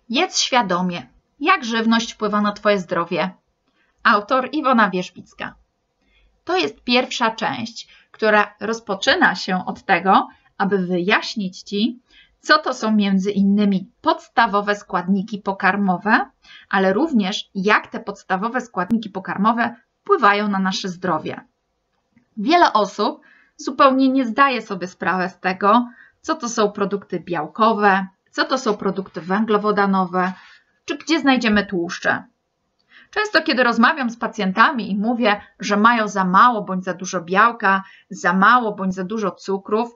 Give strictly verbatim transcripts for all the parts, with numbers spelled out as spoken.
Jedz świadomie. Jak żywność wpływa na Twoje zdrowie? Autor Iwona Wierzbicka. To jest pierwsza część, która rozpoczyna się od tego, aby wyjaśnić Ci, co to są między innymi podstawowe składniki pokarmowe, ale również jak te podstawowe składniki pokarmowe wpływają na nasze zdrowie. Wiele osób zupełnie nie zdaje sobie sprawy z tego, co to są produkty białkowe, co to są produkty węglowodanowe, czy gdzie znajdziemy tłuszcze. Często, kiedy rozmawiam z pacjentami i mówię, że mają za mało bądź za dużo białka, za mało bądź za dużo cukrów,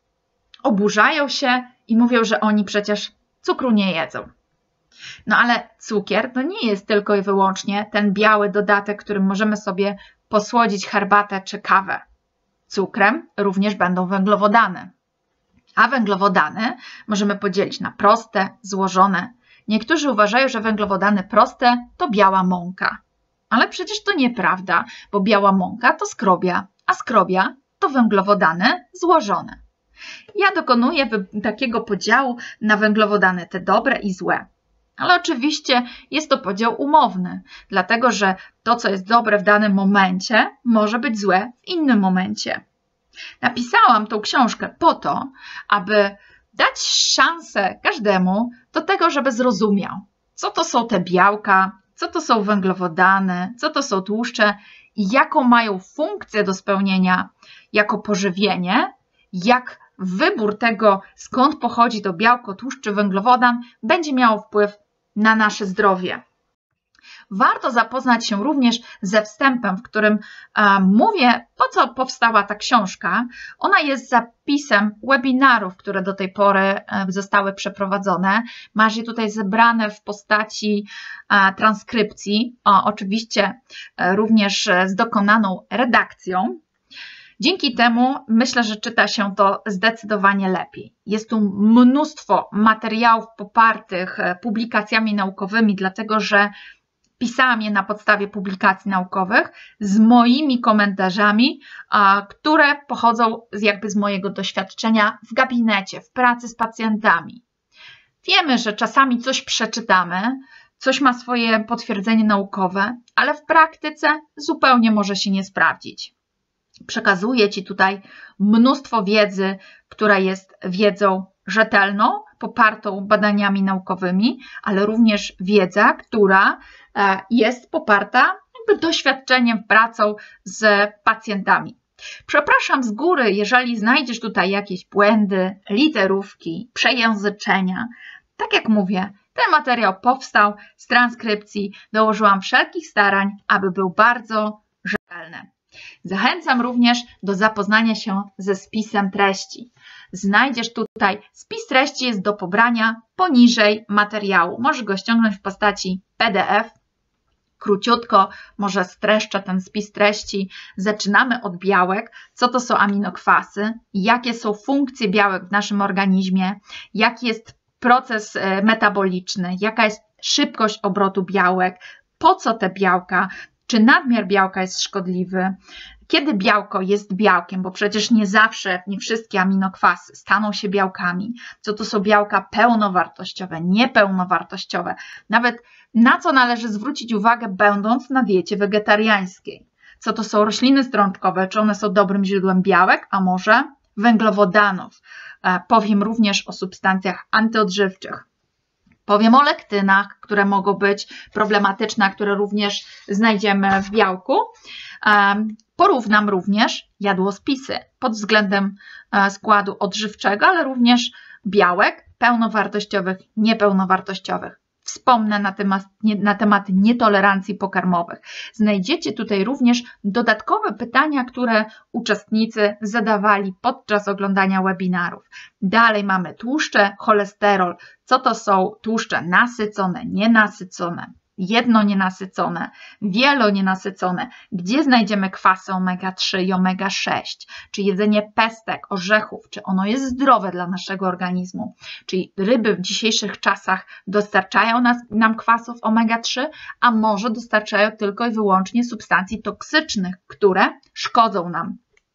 oburzają się i mówią, że oni przecież cukru nie jedzą. No ale cukier to nie jest tylko i wyłącznie ten biały dodatek, którym możemy sobie posłodzić herbatę czy kawę. Cukrem również będą węglowodany. A węglowodany możemy podzielić na proste, złożone. Niektórzy uważają, że węglowodany proste to biała mąka. Ale przecież to nieprawda, bo biała mąka to skrobia, a skrobia to węglowodany złożone. Ja dokonuję takiego podziału na węglowodany, te dobre i złe. Ale oczywiście jest to podział umowny, dlatego że to, co jest dobre w danym momencie, może być złe w innym momencie. Napisałam tą książkę po to, aby dać szansę każdemu do tego, żeby zrozumiał, co to są te białka, co to są węglowodany, co to są tłuszcze i jaką mają funkcję do spełnienia jako pożywienie, jak wybór tego, skąd pochodzi to białko, tłuszcz czy węglowodan, będzie miało wpływ na nasze zdrowie. Warto zapoznać się również ze wstępem, w którym e, mówię, po co powstała ta książka. Ona jest zapisem webinarów, które do tej pory e, zostały przeprowadzone. Masz je tutaj zebrane w postaci e, transkrypcji, o, oczywiście e, również z dokonaną redakcją. Dzięki temu myślę, że czyta się to zdecydowanie lepiej. Jest tu mnóstwo materiałów popartych publikacjami naukowymi, dlatego że pisałam je na podstawie publikacji naukowych z moimi komentarzami, które pochodzą jakby z mojego doświadczenia w gabinecie, w pracy z pacjentami. Wiemy, że czasami coś przeczytamy, coś ma swoje potwierdzenie naukowe, ale w praktyce zupełnie może się nie sprawdzić. Przekazuję Ci tutaj mnóstwo wiedzy, która jest wiedzą rzetelną, popartą badaniami naukowymi, ale również wiedza, która jest poparta jakby doświadczeniem, pracą z pacjentami. Przepraszam z góry, jeżeli znajdziesz tutaj jakieś błędy, literówki, przejęzyczenia. Tak jak mówię, ten materiał powstał z transkrypcji, dołożyłam wszelkich starań, aby był bardzo rzetelny. Zachęcam również do zapoznania się ze spisem treści. Znajdziesz tutaj, spis treści jest do pobrania poniżej materiału. Możesz go ściągnąć w postaci P D F. Króciutko może streszczę ten spis treści. Zaczynamy od białek. Co to są aminokwasy? Jakie są funkcje białek w naszym organizmie? Jaki jest proces metaboliczny? Jaka jest szybkość obrotu białek? Po co te białka? Czy nadmiar białka jest szkodliwy? Kiedy białko jest białkiem, bo przecież nie zawsze, nie wszystkie aminokwasy staną się białkami. Co to są białka pełnowartościowe, niepełnowartościowe? Nawet na co należy zwrócić uwagę, będąc na diecie wegetariańskiej? Co to są rośliny strączkowe? Czy one są dobrym źródłem białek, a może węglowodanów? Powiem również o substancjach antyodżywczych. Powiem o lektynach, które mogą być problematyczne, a które również znajdziemy w białku. Porównam również jadłospisy pod względem składu odżywczego, ale również białek pełnowartościowych, niepełnowartościowych. Wspomnę na temat, na temat nietolerancji pokarmowych. Znajdziecie tutaj również dodatkowe pytania, które uczestnicy zadawali podczas oglądania webinarów. Dalej mamy tłuszcze, cholesterol. Co to są tłuszcze nasycone, nienasycone, jednonienasycone, wielonienasycone? Gdzie znajdziemy kwasy omega trzy i omega sześć? Czy jedzenie pestek, orzechów, czy ono jest zdrowe dla naszego organizmu? Czyli ryby w dzisiejszych czasach dostarczają nas, nam kwasów omega trzy, a może dostarczają tylko i wyłącznie substancji toksycznych, które szkodzą nam.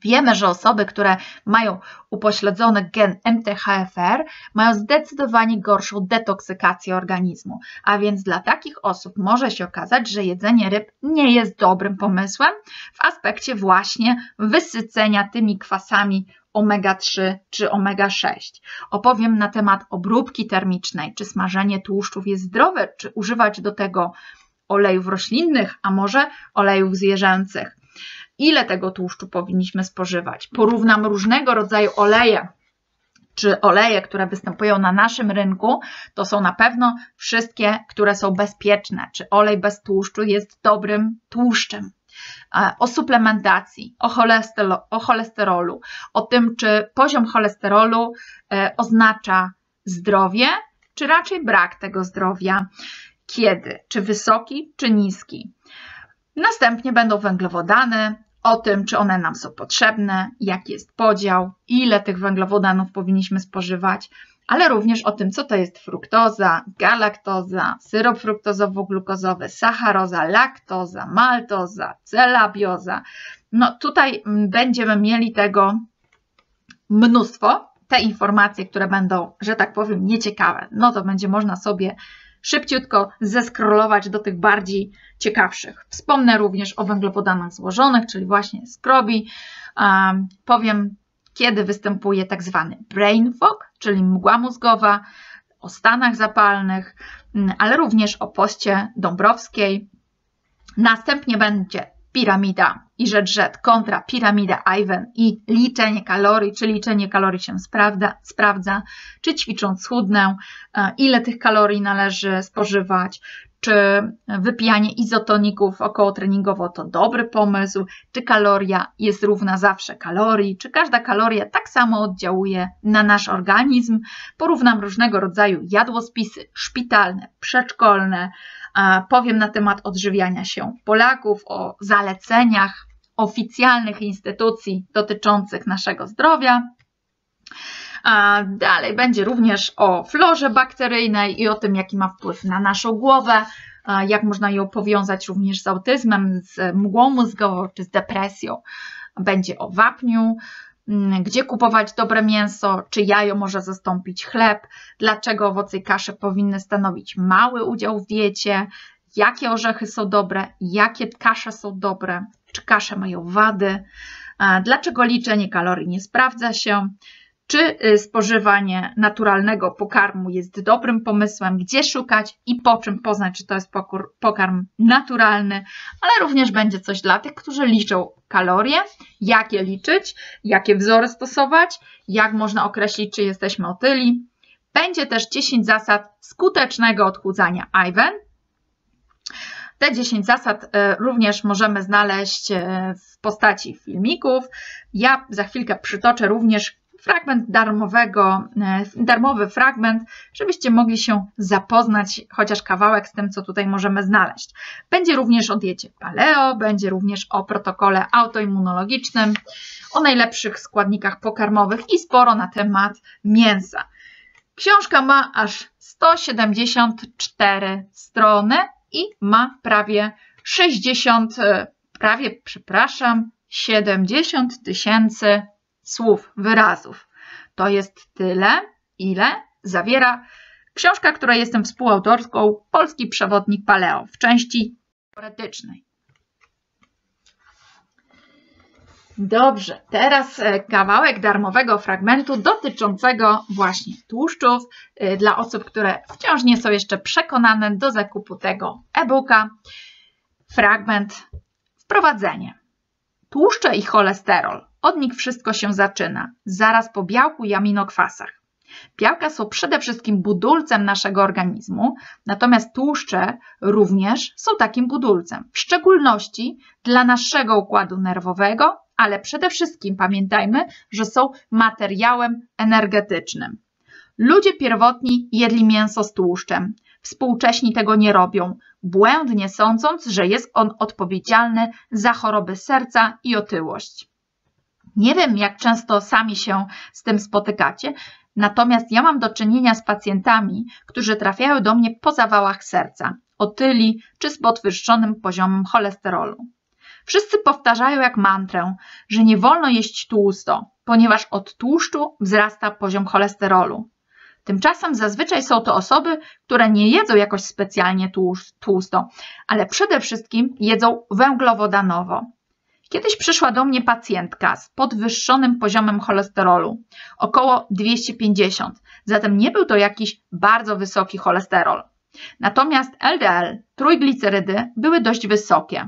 Wiemy, że osoby, które mają upośledzony gen M T H F R, mają zdecydowanie gorszą detoksykację organizmu, a więc dla takich osób może się okazać, że jedzenie ryb nie jest dobrym pomysłem w aspekcie właśnie wysycenia tymi kwasami omega trzy czy omega sześć. Opowiem na temat obróbki termicznej, czy smażenie tłuszczów jest zdrowe, czy używać do tego olejów roślinnych, a może olejów zwierzęcych. Ile tego tłuszczu powinniśmy spożywać? Porównam różnego rodzaju oleje, czy oleje, które występują na naszym rynku, to są na pewno wszystkie, które są bezpieczne. Czy olej bez tłuszczu jest dobrym tłuszczem? O suplementacji, o, cholesterolu, o cholesterolu, o tym, czy poziom cholesterolu oznacza zdrowie, czy raczej brak tego zdrowia. Kiedy? Czy wysoki, czy niski? Następnie będą węglowodany, o tym, czy one nam są potrzebne, jaki jest podział, ile tych węglowodanów powinniśmy spożywać, ale również o tym, co to jest fruktoza, galaktoza, syrop fruktozowo-glukozowy, sacharoza, laktoza, maltoza, celabioza. No tutaj będziemy mieli tego mnóstwo. Te informacje, które będą, że tak powiem, nieciekawe, no to będzie można sobie szybciutko zeskrolować do tych bardziej ciekawszych. Wspomnę również o węglowodanach złożonych, czyli właśnie skrobi. Um, powiem, kiedy występuje tak zwany brain fog, czyli mgła mózgowa, o stanach zapalnych, ale również o poście dąbrowskiej. Następnie będzie piramida i rzecz kontra piramida Ivan i liczenie kalorii, czy liczenie kalorii się sprawdza, sprawdza, czy ćwicząc schudnę, ile tych kalorii należy spożywać, czy wypijanie izotoników okołotreningowo to dobry pomysł, czy kaloria jest równa zawsze kalorii, czy każda kaloria tak samo oddziałuje na nasz organizm. Porównam różnego rodzaju jadłospisy szpitalne, przedszkolne, powiem na temat odżywiania się Polaków, o zaleceniach oficjalnych instytucji dotyczących naszego zdrowia. Dalej będzie również o florze bakteryjnej i o tym, jaki ma wpływ na naszą głowę, jak można ją powiązać również z autyzmem, z mgłą mózgową czy z depresją. Będzie o wapniu, gdzie kupować dobre mięso, czy jajo może zastąpić chleb, dlaczego owoce i kasze powinny stanowić mały udział w diecie, jakie orzechy są dobre, jakie kasze są dobre, czy kasze mają wady, dlaczego liczenie kalorii nie sprawdza się, czy spożywanie naturalnego pokarmu jest dobrym pomysłem, gdzie szukać i po czym poznać, czy to jest pokarm naturalny, ale również będzie coś dla tych, którzy liczą kalorie, jak je liczyć, jakie wzory stosować, jak można określić, czy jesteśmy otyli. Będzie też dziesięć zasad skutecznego odchudzania Ivan. Te dziesięć zasad również możemy znaleźć w postaci filmików. Ja za chwilkę przytoczę również fragment darmowego, darmowy fragment, żebyście mogli się zapoznać chociaż kawałek z tym, co tutaj możemy znaleźć. Będzie również o diecie paleo, będzie również o protokole autoimmunologicznym, o najlepszych składnikach pokarmowych i sporo na temat mięsa. Książka ma aż sto siedemdziesiąt cztery strony i ma prawie sześćdziesiąt, prawie, przepraszam, siedemdziesiąt tysięcy słów, wyrazów. To jest tyle, ile zawiera książka, której jestem współautorską, Polski Przewodnik Paleo w części teoretycznej. Dobrze, teraz kawałek darmowego fragmentu dotyczącego właśnie tłuszczów dla osób, które wciąż nie są jeszcze przekonane do zakupu tego e-booka. Fragment, wprowadzenie. Tłuszcze i cholesterol. Od nich wszystko się zaczyna, zaraz po białku i aminokwasach. Białka są przede wszystkim budulcem naszego organizmu, natomiast tłuszcze również są takim budulcem, w szczególności dla naszego układu nerwowego, ale przede wszystkim pamiętajmy, że są materiałem energetycznym. Ludzie pierwotni jedli mięso z tłuszczem, współcześni tego nie robią, błędnie sądząc, że jest on odpowiedzialny za choroby serca i otyłość. Nie wiem, jak często sami się z tym spotykacie, natomiast ja mam do czynienia z pacjentami, którzy trafiają do mnie po zawałach serca, otyli czy z podwyższonym poziomem cholesterolu. Wszyscy powtarzają jak mantrę, że nie wolno jeść tłusto, ponieważ od tłuszczu wzrasta poziom cholesterolu. Tymczasem zazwyczaj są to osoby, które nie jedzą jakoś specjalnie tłusto, ale przede wszystkim jedzą węglowodanowo. Kiedyś przyszła do mnie pacjentka z podwyższonym poziomem cholesterolu, około dwieście pięćdziesiąt, zatem nie był to jakiś bardzo wysoki cholesterol. Natomiast L D L, trójglicerydy były dość wysokie,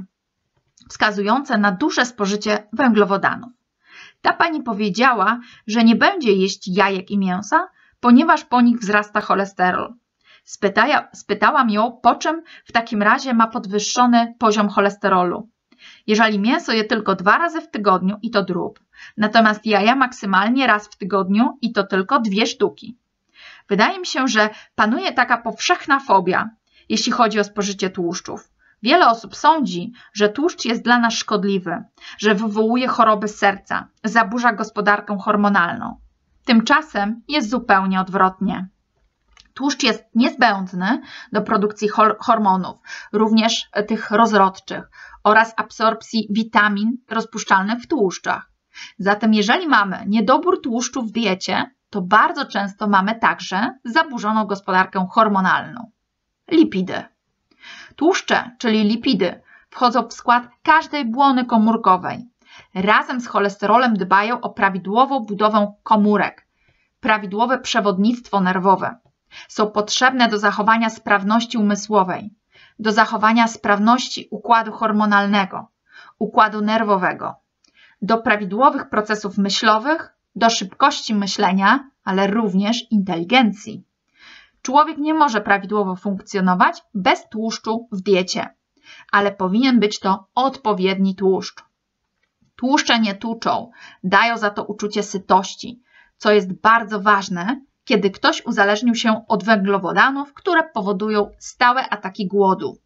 wskazujące na duże spożycie węglowodanów. Ta pani powiedziała, że nie będzie jeść jajek i mięsa, ponieważ po nich wzrasta cholesterol. Spytaja, spytałam ją, po czym w takim razie ma podwyższony poziom cholesterolu. Jeżeli mięso je tylko dwa razy w tygodniu i to drób, natomiast jaja maksymalnie raz w tygodniu i to tylko dwie sztuki. Wydaje mi się, że panuje taka powszechna fobia, jeśli chodzi o spożycie tłuszczów. Wiele osób sądzi, że tłuszcz jest dla nas szkodliwy, że wywołuje choroby serca, zaburza gospodarkę hormonalną. Tymczasem jest zupełnie odwrotnie. Tłuszcz jest niezbędny do produkcji hormonów, również tych rozrodczych oraz absorpcji witamin rozpuszczalnych w tłuszczach. Zatem jeżeli mamy niedobór tłuszczu w diecie, to bardzo często mamy także zaburzoną gospodarkę hormonalną. Lipidy. Tłuszcze, czyli lipidy, wchodzą w skład każdej błony komórkowej. Razem z cholesterolem dbają o prawidłową budowę komórek, prawidłowe przewodnictwo nerwowe. Są potrzebne do zachowania sprawności umysłowej, do zachowania sprawności układu hormonalnego, układu nerwowego, do prawidłowych procesów myślowych, do szybkości myślenia, ale również inteligencji. Człowiek nie może prawidłowo funkcjonować bez tłuszczu w diecie, ale powinien być to odpowiedni tłuszcz. Tłuszcze nie tuczą, dają za to uczucie sytości, co jest bardzo ważne, kiedy ktoś uzależnił się od węglowodanów, które powodują stałe ataki głodu.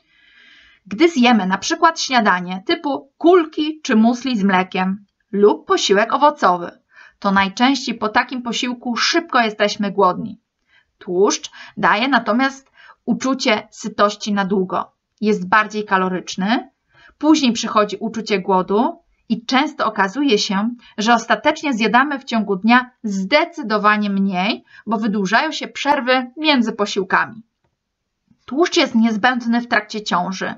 Gdy zjemy na przykład śniadanie typu kulki czy musli z mlekiem lub posiłek owocowy, to najczęściej po takim posiłku szybko jesteśmy głodni. Tłuszcz daje natomiast uczucie sytości na długo. Jest bardziej kaloryczny, później przychodzi uczucie głodu i często okazuje się, że ostatecznie zjadamy w ciągu dnia zdecydowanie mniej, bo wydłużają się przerwy między posiłkami. Tłuszcz jest niezbędny w trakcie ciąży.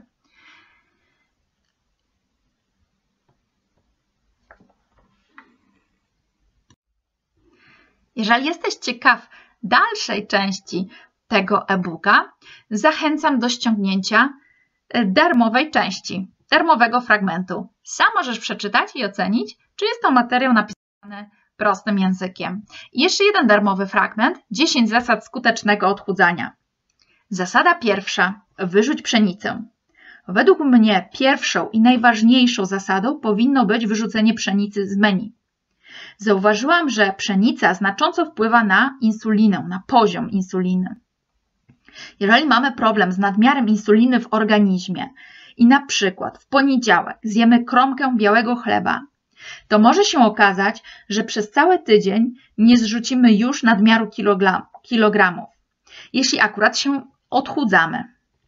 Jeżeli jesteś ciekaw dalszej części tego e-booka, zachęcam do ściągnięcia darmowej części, darmowego fragmentu. Sam możesz przeczytać i ocenić, czy jest to materiał napisany prostym językiem. I jeszcze jeden darmowy fragment, dziesięć zasad skutecznego odchudzania. Zasada pierwsza, wyrzuć pszenicę. Według mnie pierwszą i najważniejszą zasadą powinno być wyrzucenie pszenicy z menu. Zauważyłam, że pszenica znacząco wpływa na insulinę, na poziom insuliny. Jeżeli mamy problem z nadmiarem insuliny w organizmie i na przykład w poniedziałek zjemy kromkę białego chleba, to może się okazać, że przez cały tydzień nie zrzucimy już nadmiaru kilogramów, jeśli akurat się odchudzamy.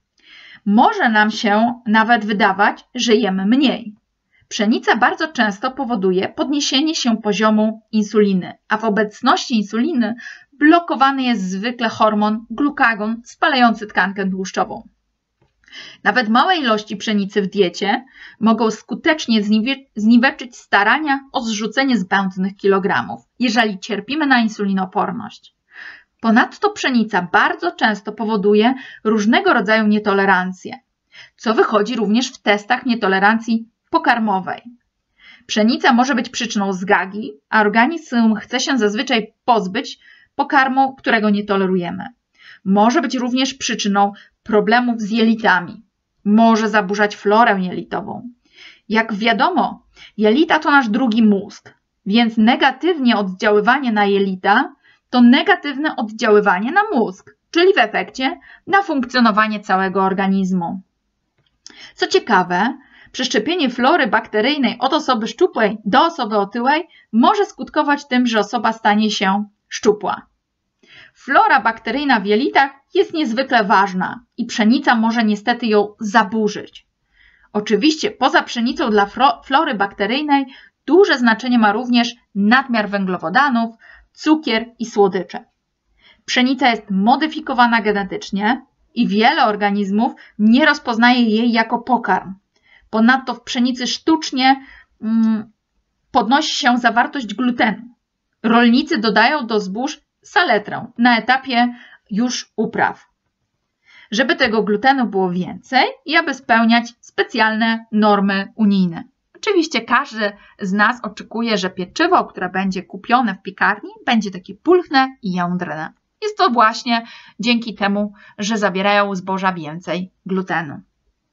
Może nam się nawet wydawać, że jemy mniej. Pszenica bardzo często powoduje podniesienie się poziomu insuliny, a w obecności insuliny blokowany jest zwykle hormon glukagon spalający tkankę tłuszczową. Nawet małe ilości pszenicy w diecie mogą skutecznie zniweczyć starania o zrzucenie zbędnych kilogramów, jeżeli cierpimy na insulinoporność. Ponadto pszenica bardzo często powoduje różnego rodzaju nietolerancje, co wychodzi również w testach nietolerancji pokarmowej. Pszenica może być przyczyną zgagi, a organizm chce się zazwyczaj pozbyć pokarmu, którego nie tolerujemy. Może być również przyczyną problemów z jelitami. Może zaburzać florę jelitową. Jak wiadomo, jelita to nasz drugi mózg, więc negatywnie oddziaływanie na jelita to negatywne oddziaływanie na mózg, czyli w efekcie na funkcjonowanie całego organizmu. Co ciekawe, przeszczepienie flory bakteryjnej od osoby szczupłej do osoby otyłej może skutkować tym, że osoba stanie się szczupła. Flora bakteryjna w jelitach jest niezwykle ważna i pszenica może niestety ją zaburzyć. Oczywiście poza pszenicą dla flory bakteryjnej duże znaczenie ma również nadmiar węglowodanów, cukier i słodycze. Pszenica jest modyfikowana genetycznie i wiele organizmów nie rozpoznaje jej jako pokarm. Ponadto w pszenicy sztucznie mm, podnosi się zawartość glutenu. Rolnicy dodają do zbóż saletrę na etapie już upraw, żeby tego glutenu było więcej i aby spełniać specjalne normy unijne. Oczywiście każdy z nas oczekuje, że pieczywo, które będzie kupione w piekarni, będzie takie pulchne i jądrne. Jest to właśnie dzięki temu, że zawierają zboża więcej glutenu.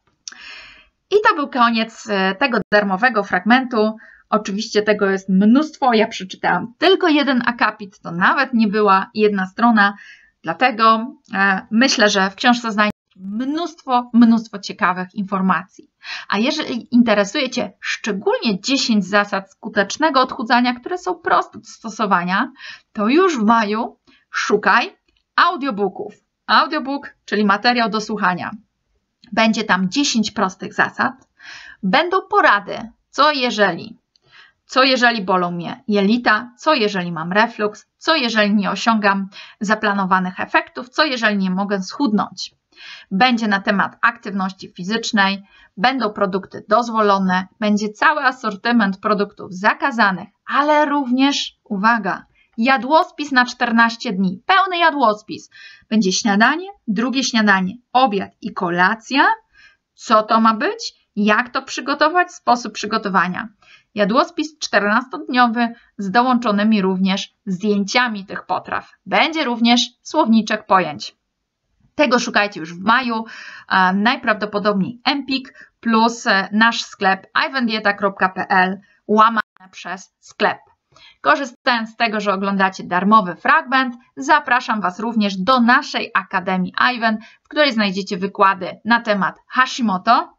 I to był koniec tego darmowego fragmentu. Oczywiście tego jest mnóstwo, ja przeczytałam tylko jeden akapit, to nawet nie była jedna strona, dlatego e, myślę, że w książce znajdziecie mnóstwo, mnóstwo ciekawych informacji. A jeżeli interesuje Cię szczególnie dziesięć zasad skutecznego odchudzania, które są proste do stosowania, to już w maju szukaj audiobooków. Audiobook, czyli materiał do słuchania. Będzie tam dziesięć prostych zasad. Będą porady, co jeżeli, co jeżeli bolą mnie jelita, co jeżeli mam refluks, co jeżeli nie osiągam zaplanowanych efektów, co jeżeli nie mogę schudnąć. Będzie na temat aktywności fizycznej, będą produkty dozwolone, będzie cały asortyment produktów zakazanych, ale również, uwaga, jadłospis na czternaście dni, pełny jadłospis. Będzie śniadanie, drugie śniadanie, obiad i kolacja. Co to ma być? Jak to przygotować? Sposób przygotowania. Jadłospis czternastodniowy z dołączonymi również zdjęciami tych potraw. Będzie również słowniczek pojęć. Tego szukajcie już w maju, e, najprawdopodobniej Empik plus nasz sklep ivandieta kropka p l łamane przez sklep. Korzystając z tego, że oglądacie darmowy fragment, zapraszam Was również do naszej Akademii Ivan, w której znajdziecie wykłady na temat Hashimoto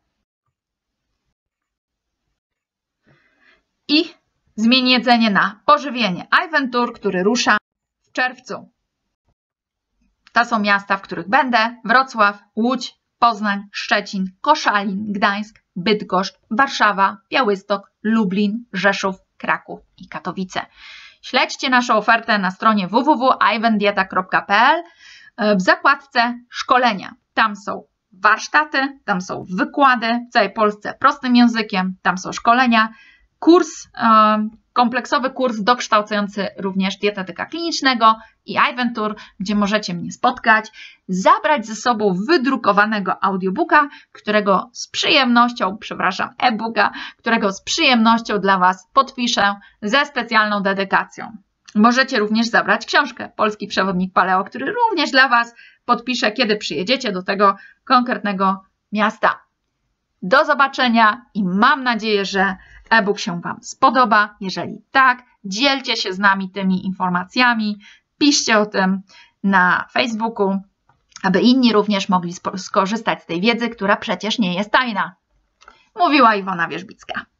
i zmień jedzenie na pożywienie. Ivan Tour, który rusza w czerwcu. To są miasta, w których będę: Wrocław, Łódź, Poznań, Szczecin, Koszalin, Gdańsk, Bydgoszcz, Warszawa, Białystok, Lublin, Rzeszów, Kraków i Katowice. Śledźcie naszą ofertę na stronie w w w kropka ivandieta kropka p l w zakładce szkolenia. Tam są warsztaty, tam są wykłady w całej Polsce prostym językiem, tam są szkolenia, kurs, kompleksowy kurs dokształcający również dietetyka klinicznego i Ivan Tour, gdzie możecie mnie spotkać, zabrać ze sobą wydrukowanego audiobooka, którego z przyjemnością, przepraszam, e-booka, którego z przyjemnością dla Was podpiszę ze specjalną dedykacją. Możecie również zabrać książkę Polski Przewodnik Paleo, który również dla Was podpiszę, kiedy przyjedziecie do tego konkretnego miasta. Do zobaczenia i mam nadzieję, że e-book się Wam spodoba. Jeżeli tak, dzielcie się z nami tymi informacjami, piszcie o tym na Facebooku, aby inni również mogli skorzystać z tej wiedzy, która przecież nie jest tajna. Mówiła Iwona Wierzbicka.